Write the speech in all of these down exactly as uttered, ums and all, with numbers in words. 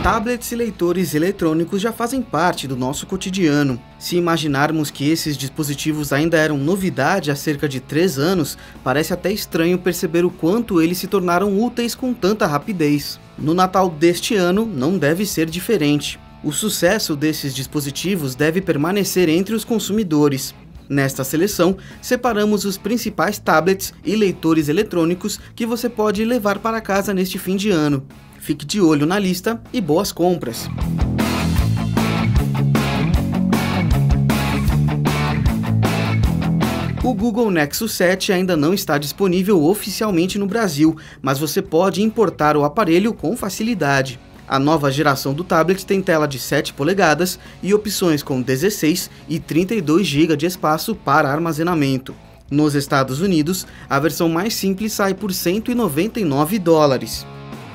Tablets e leitores eletrônicos já fazem parte do nosso cotidiano. Se imaginarmos que esses dispositivos ainda eram novidade há cerca de três anos, parece até estranho perceber o quanto eles se tornaram úteis com tanta rapidez. No Natal deste ano, não deve ser diferente. O sucesso desses dispositivos deve permanecer entre os consumidores. Nesta seleção, separamos os principais tablets e leitores eletrônicos que você pode levar para casa neste fim de ano. Fique de olho na lista e boas compras! O Google Nexus sete ainda não está disponível oficialmente no Brasil, mas você pode importar o aparelho com facilidade. A nova geração do tablet tem tela de sete polegadas e opções com dezesseis e trinta e dois gigas de espaço para armazenamento. Nos Estados Unidos, a versão mais simples sai por cento e noventa e nove dólares.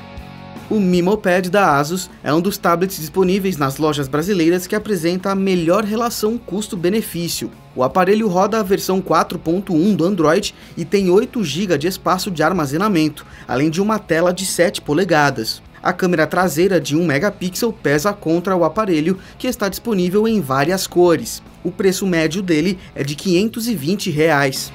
O MemoPad da Asus é um dos tablets disponíveis nas lojas brasileiras que apresenta a melhor relação custo-benefício. O aparelho roda a versão quatro ponto um do Android e tem oito gigas de espaço de armazenamento, além de uma tela de sete polegadas. A câmera traseira de um megapixel pesa contra o aparelho, que está disponível em várias cores. O preço médio dele é de quinhentos e vinte reais.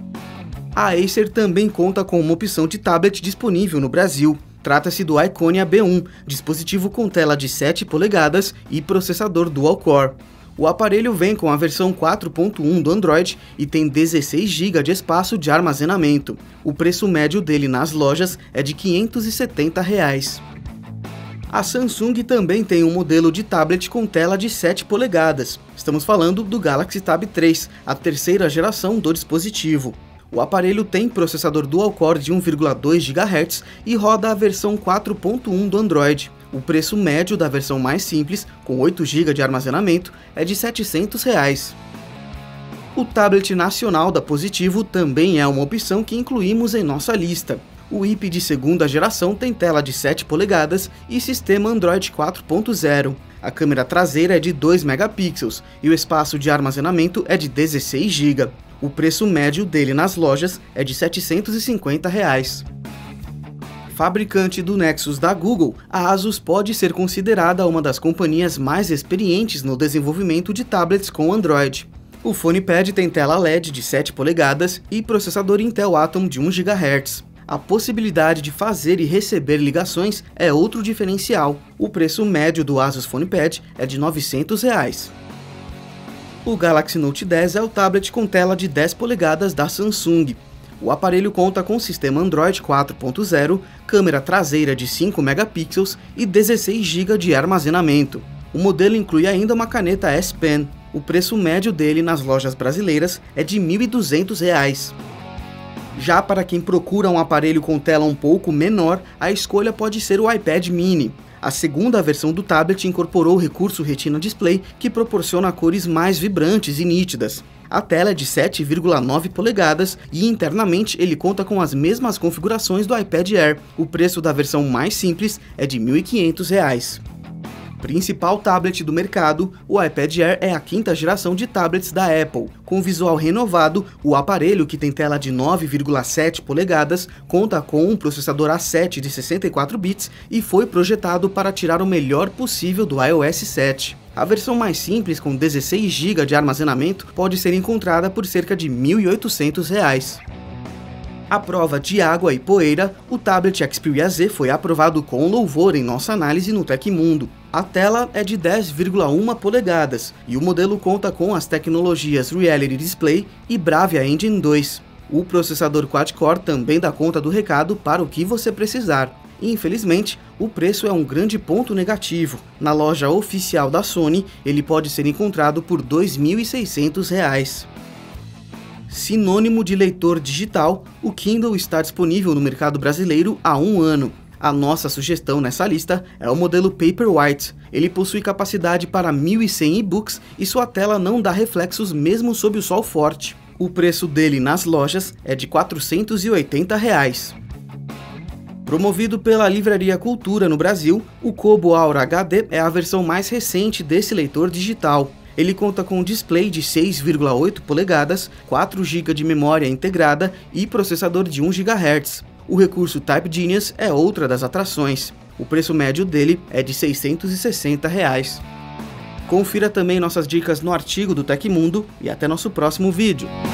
A Acer também conta com uma opção de tablet disponível no Brasil. Trata-se do Iconia B um, dispositivo com tela de sete polegadas e processador dual-core. O aparelho vem com a versão quatro ponto um do Android e tem dezesseis gigas de espaço de armazenamento. O preço médio dele nas lojas é de quinhentos e setenta reais. A Samsung também tem um modelo de tablet com tela de sete polegadas. Estamos falando do Galaxy Tab três, a terceira geração do dispositivo. O aparelho tem processador dual-core de um vírgula dois gigahertz e roda a versão quatro ponto um do Android. O preço médio da versão mais simples, com oito gigas de armazenamento, é de setecentos reais. O tablet nacional da Positivo também é uma opção que incluímos em nossa lista. O I P de segunda geração tem tela de sete polegadas e sistema Android quatro ponto zero. A câmera traseira é de dois megapixels e o espaço de armazenamento é de dezesseis gigas. O preço médio dele nas lojas é de setecentos e cinquenta reais. Fabricante do Nexus da Google, a Asus pode ser considerada uma das companhias mais experientes no desenvolvimento de tablets com Android. O PhonePad tem tela L E D de sete polegadas e processador Intel Atom de um gigahertz. A possibilidade de fazer e receber ligações é outro diferencial. O preço médio do Asus PhonePad é de novecentos reais. O Galaxy Note dez é o tablet com tela de dez polegadas da Samsung. O aparelho conta com sistema Android quatro ponto zero, câmera traseira de cinco megapixels e dezesseis gigas de armazenamento. O modelo inclui ainda uma caneta S Pen. O preço médio dele nas lojas brasileiras é de mil e duzentos reais. Já para quem procura um aparelho com tela um pouco menor, a escolha pode ser o iPad mini. A segunda versão do tablet incorporou o recurso Retina Display, que proporciona cores mais vibrantes e nítidas. A tela é de sete vírgula nove polegadas e internamente ele conta com as mesmas configurações do iPad Air. O preço da versão mais simples é de mil e quinhentos reais. Principal tablet do mercado, o iPad Air é a quinta geração de tablets da Apple. Com visual renovado, o aparelho, que tem tela de nove vírgula sete polegadas, conta com um processador A sete de sessenta e quatro bits e foi projetado para tirar o melhor possível do iOS sete. A versão mais simples, com dezesseis gigas de armazenamento, pode ser encontrada por cerca de mil e oitocentos reais. À prova de água e poeira, o tablet Xperia Z foi aprovado com louvor em nossa análise no Tecmundo. A tela é de dez vírgula um polegadas e o modelo conta com as tecnologias Reality Display e Bravia Engine dois. O processador quad-core também dá conta do recado para o que você precisar. Infelizmente, o preço é um grande ponto negativo. Na loja oficial da Sony, ele pode ser encontrado por dois mil e seiscentos reais. Sinônimo de leitor digital, o Kindle está disponível no mercado brasileiro há um ano. A nossa sugestão nessa lista é o modelo Paperwhite. Ele possui capacidade para mil e cem e-books e sua tela não dá reflexos mesmo sob o sol forte. O preço dele nas lojas é de quatrocentos e oitenta reais. Promovido pela Livraria Cultura no Brasil, o Kobo Aura H D é a versão mais recente desse leitor digital. Ele conta com um display de seis vírgula oito polegadas, quatro gigas de memória integrada e processador de um gigahertz. O recurso Type Genius é outra das atrações. O preço médio dele é de seiscentos e sessenta reais. Confira também nossas dicas no artigo do Tecmundo e até nosso próximo vídeo.